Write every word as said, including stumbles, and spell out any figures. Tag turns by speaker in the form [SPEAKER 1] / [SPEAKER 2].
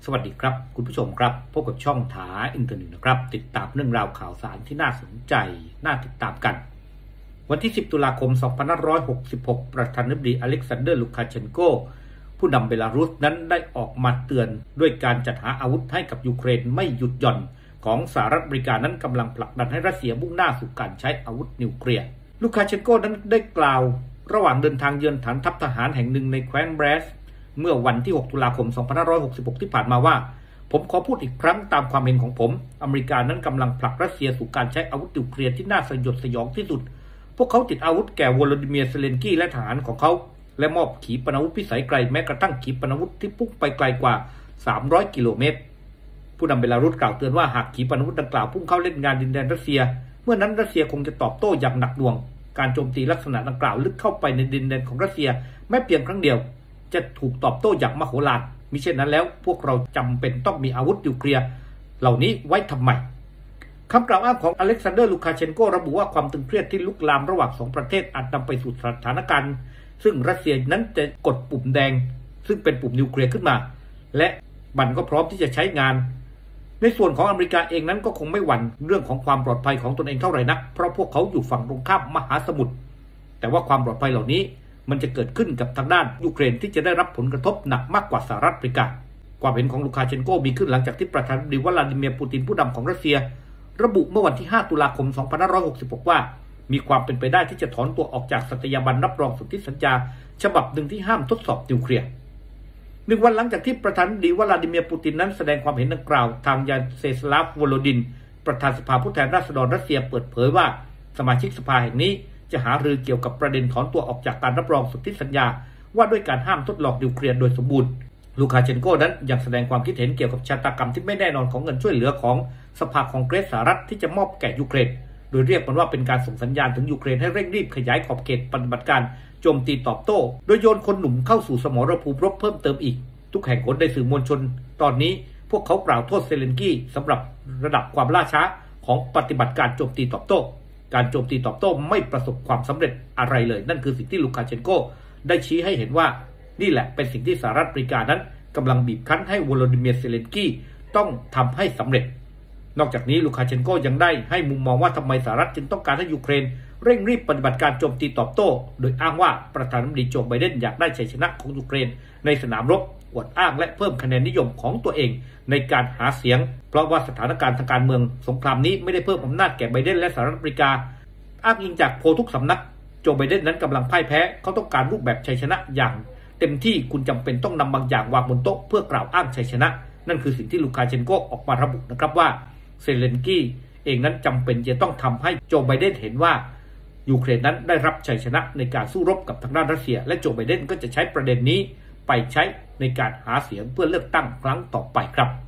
[SPEAKER 1] สวัสดีครับคุณผู้ชมครับพบกับช่องถาอินเทอร์เน็ตนะครับติดตามเรื่องราวข่าวสารที่น่าสนใจน่าติดตามกันวันที่สิบตุลาคมสองพันห้าร้อยหกสิบหกประธานาธิบดีอเล็กซานเดอร์ลูคาเชนโกผู้นำเบลารุสนั้นได้ออกมาเตือนด้วยการจัดหาอาวุธให้กับยูเครนไม่หยุดหย่อนของสหรัฐอเมริกานั้นกำลังผลักดันให้รัสเซียมุ่งหน้าสู่การใช้อาวุธนิวเคลียร์ลูคาเชนโกนั้นได้กล่าวระหว่างเดินทางเยือนฐานทัพทหารแห่งหนึ่งในแคว้นแบรสเมื่อวันที่หกตุลาคมสองพันห้าร้อยหกสิบหกที่ผ่านมาว่าผมขอพูดอีกครั้งตามความเห็นของผมอเมริกานั้นกำลังผลักรัสเซียสู่การใช้อาวุธนิวเคลียร์ที่น่าสยดสยองที่สุดพวกเขาติดอาวุธแก่วโลดิเมียร์เซเลนกี้และทหารของเขาและมอบขีปนาวุธพิสัยไกลแม้กระทั่งขีปนาวุธที่พุ่งไปไกลกว่าสามร้อยกิโลเมตรผู้นำเบลารุสกล่าวเตือนว่าหากขีปนาวุธดังกล่าวพุ่งเข้าเล่นงานดินแดนรัสเซียเมื่อนั้นรัสเซียคงจะตอบโต้อย่างหนักหน่วงการโจมตีลักษณะดังกล่าวลึกเข้าไปในดินแดนของรัสเซียแม้เพียงครั้งเดียวจะถูกตอบโต้อย่างมโหฬารมิเช่นนั้นแล้วพวกเราจำเป็นต้องมีอาวุธนิวเคลียร์เหล่านี้ไว้ทำไมคำกล่าวอ้างของอเล็กซานเดอร์ลูคาเชนโกระบุว่าความตึงเครียดที่ลุกลามระหว่างสองประเทศอาจนำไปสู่สถานการณ์ซึ่งรัสเซียนั้นจะกดปุ่มแดงซึ่งเป็นปุ่มนิวเคลียร์ขึ้นมาและมันก็พร้อมที่จะใช้งานในส่วนของอเมริกาเองนั้นก็คงไม่หวั่นเรื่องของความปลอดภัยของตนเองเท่าไหร่นักเพราะพวกเขาอยู่ฝั่งตรงข้ามมหาสมุทรแต่ว่าความปลอดภัยเหล่านี้มันจะเกิดขึ้นกับทางด้านยูเครนที่จะได้รับผลกระทบหนักมากกว่าสหรัฐอเมริกาความเห็นของลูคาเชนโกมีขึ้นหลังจากที่ประธานาธิบดีวลาดิเมียร์ปูตินผู้นำของรัสเซียระบุเมื่อวันที่ห้าตุลาคมสองพันห้าร้อยหกสิบหกว่ามีความเป็นไปได้ที่จะถอนตัวออกจากสัตยาบันรับรองสนธิสัญญาฉบับหนึ่งที่ห้ามทดสอบนิวเคลียร์หนึ่งวันหลังจากที่ประธานาธิบดีวลาดิเมียร์ปูตินนั้นแสดงความเห็นดังกล่าวทางยานเซสลาฟวโลดินประธานสภาผู้แทนราษฎรรัสเซียเปิดเผยว่าสมาชิกสภาแห่งนี้จะหารือเกี่ยวกับประเด็นถอนตัวออกจากการรับรองสนธิสัญญาว่าด้วยการห้ามทดลองนิวเคลียร์โดยสมบูรณ์ลูคาเชนโกนั้นยังแสดงความคิดเห็นเกี่ยวกับชะตากรรมที่ไม่แน่นอนของเงินช่วยเหลือของสภาคองเกรสสหรัฐที่จะมอบแก่ยูเครนโดยเรียกมันว่าเป็นการส่งสัญญาณถึงยูเครนให้เร่งรีบขยายขอบเขตปฏิบัติการโจมตีตอบโต้โดยโยนคนหนุ่มเข้าสู่สมรภูมิรบเพิ่มเติมอีกทุกแห่งหนในสื่อมวลชนตอนนี้พวกเขากล่าวโทษเซเลนกี้สำหรับระดับความล่าช้าของปฏิบัติการโจมตีตอบโต้การโจมตีตอบโต้ไม่ประสบความสำเร็จอะไรเลยนั่นคือสิ่งที่ลูคาเชนโกได้ชี้ให้เห็นว่านี่แหละเป็นสิ่งที่สหรัฐอเมริกานั้นกำลังบีบคั้นให้วโลดิเมียร์เซเลนกี้ต้องทำให้สำเร็จนอกจากนี้ลูคาเชนโกยังได้ให้มุมมองว่าทำไมสหรัฐจึงต้องการให้ยูเครนเร่งรีบปฏิบัติการโจมตีตอบโต้โดยอ้างว่าประธานาธิบดีโจไบเดนอยากได้ชัยชนะของยูเครนในสนามรบอวดอ้างและเพิ่มคะแนนนิยมของตัวเองในการหาเสียงเพราะว่าสถานการณ์ทางการเมืองสงครามนี้ไม่ได้เพิ่มอำนาจแก่ไบเดนและสหรัฐอเมริกาอ้างอิงจากโพลทุกสำนักโจไบเดนนั้นกำลังพ่ายแพ้เขาต้องการรูปแบบชัยชนะอย่างเต็มที่คุณจำเป็นต้องนำบางอย่างวางบนโต๊ะเพื่อกล่าวอ้างชัยชนะนั่นคือสิ่งที่ลูคาเชนโกออกมาระบุนะครับว่าเซเลนกี้เองนั้นจำเป็นจะต้องทำให้โจไบเดนเห็นว่ายูเครนนั้นได้รับชัยชนะในการสู้รบกับทางด้านรัสเซียและโจไบเดนก็จะใช้ประเด็นนี้ไปใช้ในการหาเสียงเพื่อเลือกตั้งครั้งต่อไปครับ